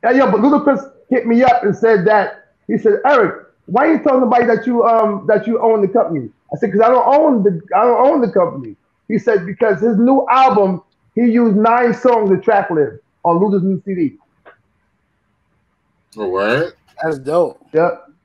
Yo, but Ludacris hit me up and said that he said, Eric, why are you telling nobody that you own the company? I said, because I don't own the company. He said because his new album, he used 9 songs of Tracklib on Luda's new CD. Oh, what? That's dope. Yep.